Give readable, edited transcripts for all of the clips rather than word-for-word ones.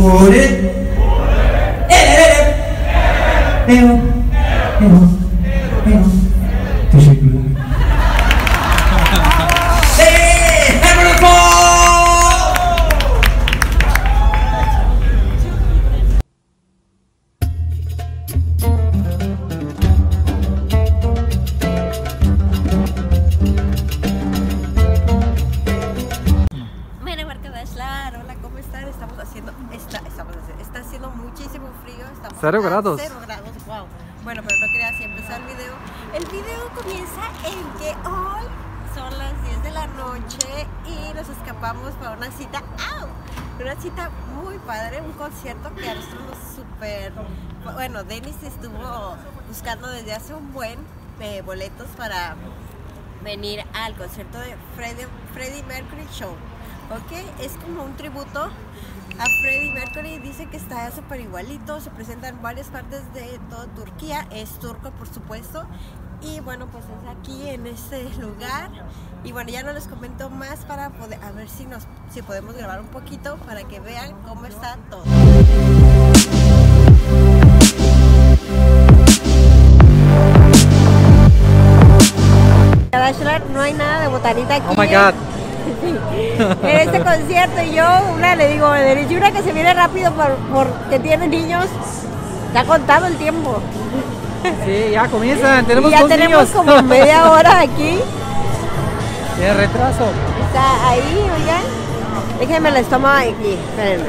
Está haciendo muchísimo frío, estamos 0 grados. 0 grados, wow. Bueno, pero no quería así empezar el video. El video comienza en que hoy son las 10 de la noche y nos escapamos para una cita, una cita muy padre, un concierto que a nosotros nos súper... Bueno, Denis estuvo buscando desde hace un buen boletos para venir al concierto de Freddie Mercury Show. ¿Ok? Es como un tributo a Freddie Mercury. Dice que está súper igualito, se presenta en varias partes de toda Turquía, es turco por supuesto. Y bueno, pues es aquí en este lugar. Y bueno, ya no les comento más para poder, a ver si podemos grabar un poquito para que vean cómo está todo. No hay nada de botanita aquí. Oh my god. En este concierto, y yo le digo, una que se viene rápido porque tiene niños, está contado el tiempo. Sí, ya comienzan, tenemos ya dos tenemos niños. Como media hora aquí. Tiene retraso. Está ahí, oigan. Déjenme la tomo aquí, espérenme.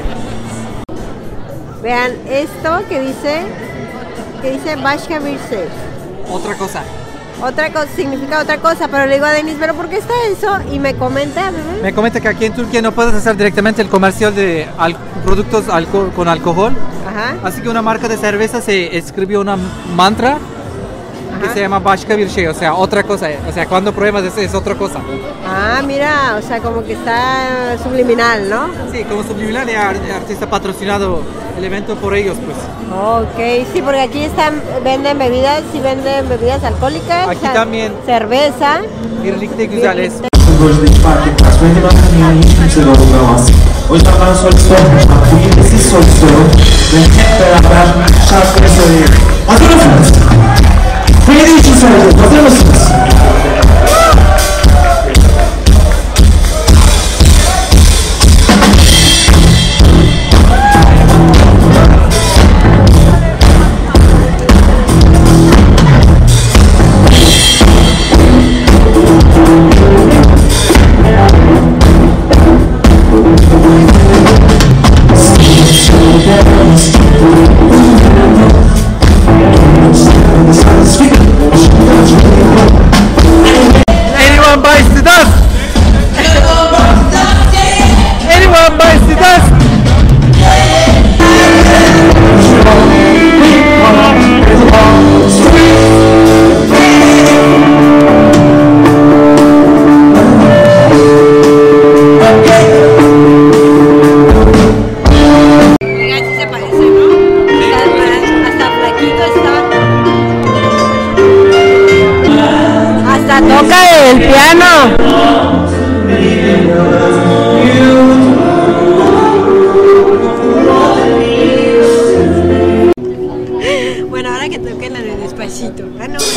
Vean esto que dice Başka bir şey. Otra cosa. Otra cosa, significa otra cosa, pero le digo a Denis, ¿pero por qué está eso? Y me comenta, ¿verdad? Me comenta que aquí en Turquía no puedes hacer directamente el comercial de productos con alcohol. Ajá. Así que una marca de cerveza se escribió una mantra que se llama Başka bir şey, o sea, otra cosa. O sea, cuando pruebas es otra cosa. Ah, mira, o sea, como que está subliminal, ¿no? Sí, como subliminal, el artista patrocinado el evento por ellos, pues. Ok, sí, porque aquí venden bebidas, sí venden bebidas alcohólicas. Aquí también. Cerveza. Birlikte güzeliz. Bölgedeki fark etmez. Bence ben dünyayı hiç kimse yorumlamaz. O yüzden ben soru sormayacağım. Bu yine siz soru sorun ve hep beraber şarkıyı söyleyelim. Hazır mısınız? Freddie için söyleyeceğiz. Hazır mısınız? Anyone buys the dust? Anyone buys the dust? Toca el piano. Bueno, ahora que toque la de Despacito. Ah, no.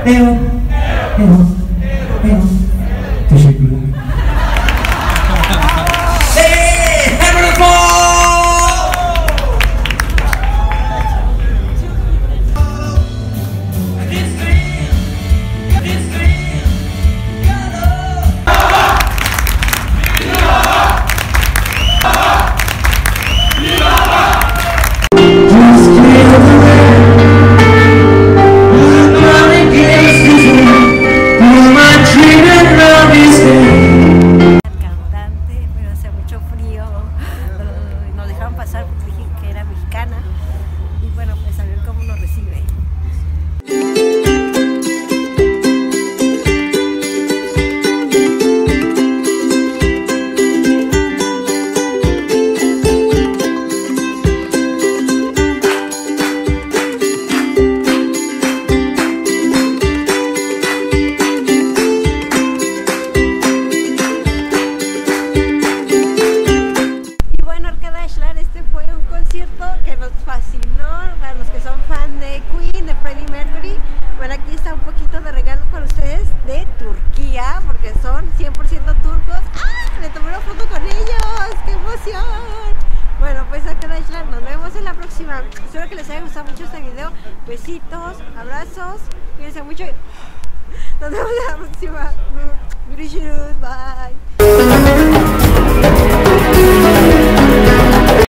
Teşekkürler. Pasar porque dije que era mexicana y bueno, pues a ver cómo nos recibe. Este fue un concierto que nos fascinó para los que son fan de Queen, de Freddie Mercury. Bueno, aquí está un poquito de regalo para ustedes de Turquía, porque son 100% turcos. ¡Ah! Me tomé una foto con ellos, ¡qué emoción! Bueno, pues Arkadaşlar, nos vemos en la próxima. Espero que les haya gustado mucho este video. Besitos, abrazos, cuídense mucho y nos vemos en la próxima. Bye.